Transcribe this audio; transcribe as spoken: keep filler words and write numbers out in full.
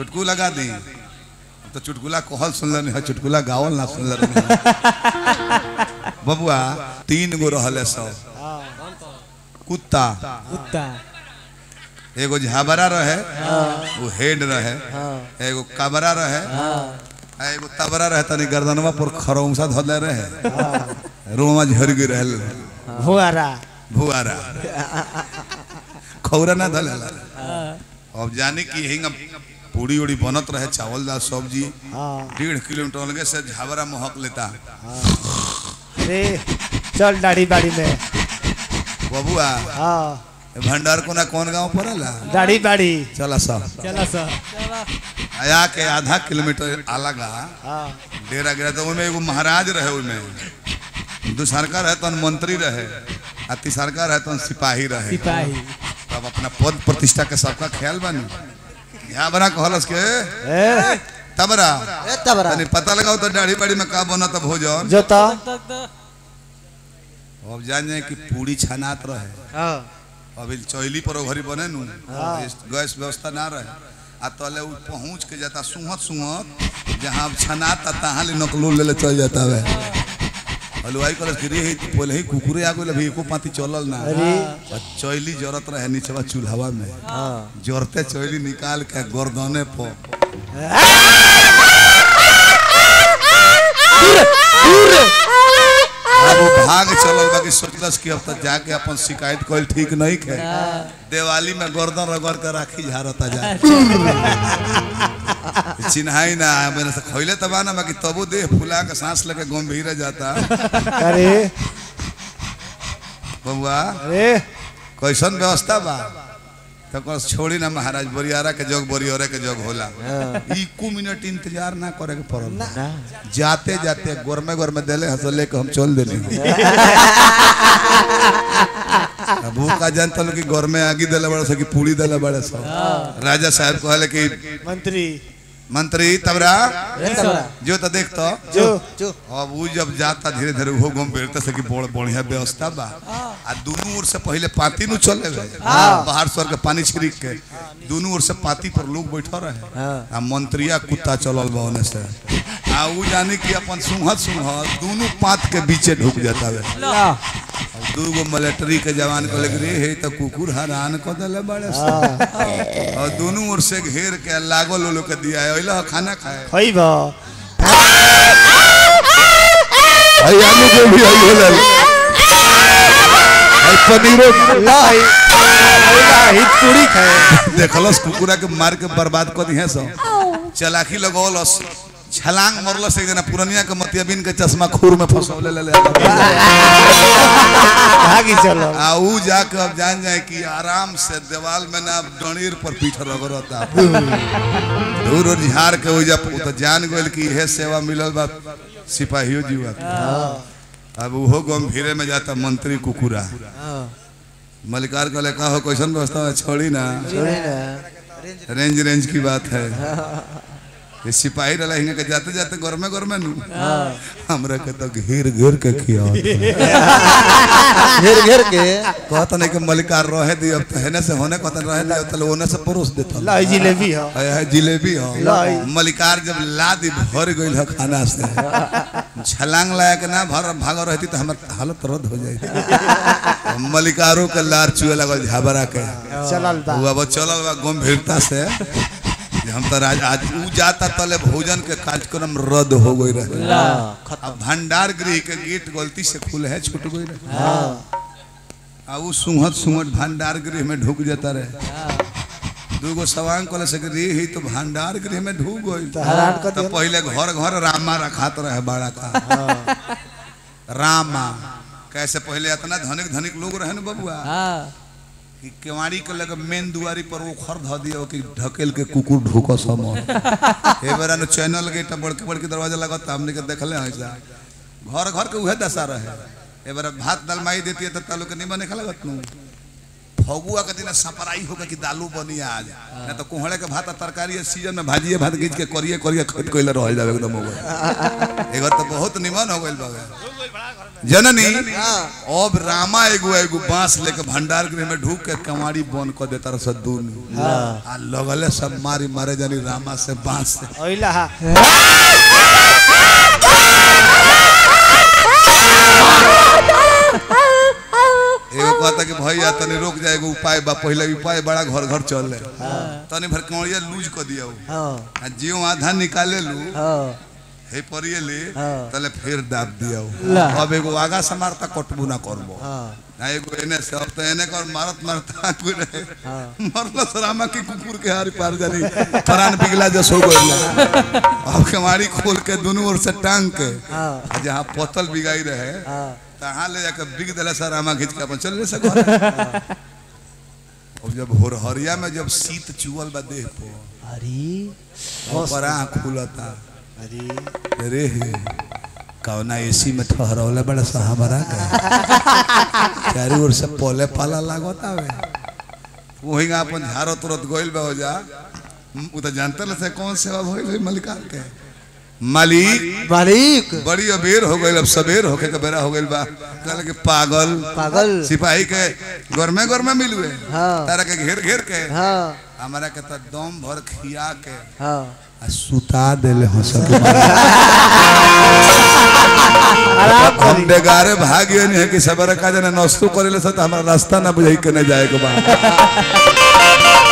चुटकू लगा दी तो चुटकुला कहल सुन है चुटकुला गावल ना सुन बबुआ तीन गो रहले सब कुत्ता कुत्ता एगो झाबरा रहे वो हेड रहे एगो काबरा रहे एगो तबरा रहे तनी गर्दनवा पर खरौंसा धले रहे रोमा झर गई रहल भुआरा भुआरा खौरा ना धले अब जाने की हिंग पूरी उड़ी बनत रहे चावल दाल सब्जी डेढ़ किलोमीटर लगे से झाबरा महक लेता अरे चल दाढ़ी बाड़ी में बबुआ भंडार को ना कौन गांव पड़ेला दाढ़ी बाड़ी चला सा चला सा आया के आधा किलोमीटर अलगा डेरा गिरा तो उनमें एगो महाराज रहे उनमें दूसरका रहे तो मंत्री रहे आ तीसरका रहे तो सिपाही रहे सिपाही तब अपना पद प्रतिष्ठा के सबका ख्याल बानी यहाँ बना कहलस के तबरा तबरा तनी पता लगाओ तो दाढ़ी बाड़ी में का बना तब भोजन जो तो अब जान जाए कि पूरी छनात रहे अभी चौली पर घरी बने नु गैस व्यवस्था ना रहे आ तले उ पहुंच के जाता सुहत सुहत जहां छनात तहां ले नकलो ले ले चल जाता है हलवाई कलस गिरी है पहले ही कुकुरे आ गइल अभी एको पाती चलल ना अरे चौली जरत रहे नीचवा चूल्हावा में जरते चौली निकाल के गर्दने पर अब भाग चलल बाकी सोचलस कि अब तक जाके अपन शिकायत कइल ठीक नहीं है दिवाली में गर्दन रगड़ के राखी झारता जा चिन्हाई ना मैंने से खइले तबा ना बाकी तबो देह फुला के सांस लेके गंभीर जाता अरे बबुआ अरे कैसन व्यवस्था बा तो कस छोड़ी ना महाराज बरियारा के जग बरियारे के जग होला इको मिनट इंतजार ना करे के पड़ल जाते जाते गोरमे गोरमे देले हंस लेके हम चल देले अब वो का जानता लो कि गोरमे आगी देले बड़ा सा कि पूरी देले बड़ा सा राजा साहब कहले कि मंत्री मंत्री तबरा जो तो देख तो जो जो अब वो जब जाता धीरे धीरे वो गंभीरता से कि बड़ बढ़िया व्यवस्था बा आ दोनों ओर से पहले पाती नु चले बाहर सर के पानी छिड़क के दोनों ओर से पाती पर लोग बैठा रहे आ मंत्रिया कुत्ता चलल बा ओने से आ वो जाने कि अपन सुहत सुहत दोनों पात के बीचे ढुक जाता है दूगो मिलिट्री के जवान को लग रही है तो कुकुर हरान को दले बड़े और दोनों ओर से घेर के लागल लोग के दिया है ओइला खाना खाए खइबा आई आलू को भी आई होला आई पनीरो लाई ओइला ही पूरी खाए देखलस कुकुरा के मार के बर्बाद कर दिए सब चलाकी लगौलस छलांग मरलस एक जना पुरनिया के मतियाबिन के चश्मा खूर में फसौले ले ले भागी चलो आ ऊ जाके अब जान जाए कि आराम से दीवार में ना डणीर पर पीठ रगड़ता दूर और झाड़ के हो जा तो जान गइल कि यह सेवा मिलल बा सिपाहियो जीवा अब वो गंभीरे में जाता मंत्री कुकुरा मलिकार का लेका हो क्वेश्चन व्यवस्था छोड़ी ना रेंज रेंज की बात है ये सिपाही रहेंगे के जाते जाते गरमे गरमे नु हमरा के तो घेर घेर के खिया घेर घेर के कहता नहीं कि मलिकार रहे दी अब तहने से होने कहता रहे दी तले ओने से परोस देता लाई जिलेबी हो है जिलेबी हो लाई मलिकार जब लादी भर गइल है खाना से छलांग लाया के ना भर भाग रहती तो हमर हालत रद्द हो जाई मलिकारों के लार चुए लगल झाबरा के चलल बा वो अब चलल बा गंभीरता से हम तो आज आज ऊ जाता तले भोजन के कार्यक्रम रद्द हो गई रहे अब भंडार गृह के गेट गलती से खुले है छूट गई रहे आ ऊ सुहत सुहत भंडार गृह में ढुक जाता रहे दूगो सवांग कल से ही तो भंडार गृह में ढुक गई तो पहले घर घर रामा रखात रहे बड़ा का रामा कैसे पहले इतना धनिक धनिक लोग रहे ना बबुआ कि केवाड़ी के लगे मेन दुआरी पर वो खर ध दियो कि ढकेल के कुकुर ढुको सम ए बेरा न चैनल के त बड़के बड़के दरवाजा लगत हमने के देखले ऐसा घर घर के उहे दशा रहे ए बेरा भात दाल माई देती है त तालु के नहीं बने लगत नु फगुआ के दिन सपराई होगा कि दालू बनी आज ना तो कुहड़े के भात तरकारी सीजन में भाजिए भात गीच के करिए करिए खत कोइला रह जावे एकदम हो गए एगो तो बहुत निमन हो गइल बावे जननी अब रामा एगो एगो बांस लेके भंडार गृह में ढूक के कमाड़ी बंद कर देता रस दून आ लगले सब मारी मारे जानी रामा से बांस से ओइला एगो कहता कि भैया तनी रोक जाए एगो उपाय बा पहले उपाय बड़ा घर घर चल ले तनी भर कौड़िया लूज कर दिया हां जियो आधा निकाले लू हां हे परिए ले तले फिर दाब दिया अब एगो आगा से मारता कटबू ना करबो हां एगो एने से अब तो एने कर मारत मारता कोई रहे मरला सरामा की कुकुर के हारी पार जानी प्राण बिगला जस हो गइल अब कमाड़ी खोल के दोनों ओर से टांग के जहां पतल बिगाई रहे तहां ले जाकर बिग दला सरामा खींच के अपन चल ले सको अब जब होरहरिया में जब शीत चुअल बा देह पे अरे ऊपर आंख खुलता अरे रे कौना एसी में ठहरौले बड़ा सा हमारा का चारों ओर से पोले पाला लागत आवे वही अपन झारो तुरंत गोइल बा हो जा उ त जानते ल से कौन सेवा होई भाई मलिकार के मालिक मालिक बड़ी अबेर हो गइल अब सबेर होके के बेरा हो गइल बा कहले के पागल पागल सिपाही के घर में घर में मिलवे हां तारा के घेर घेर के हां हमारा के त दम भर खिया के हां सुता देले हंस के हम बेगारे भाग्य नहीं है कि सबरा का जने नस्तु करेले से हमारा रास्ता ना बुझाई के न जाए के बा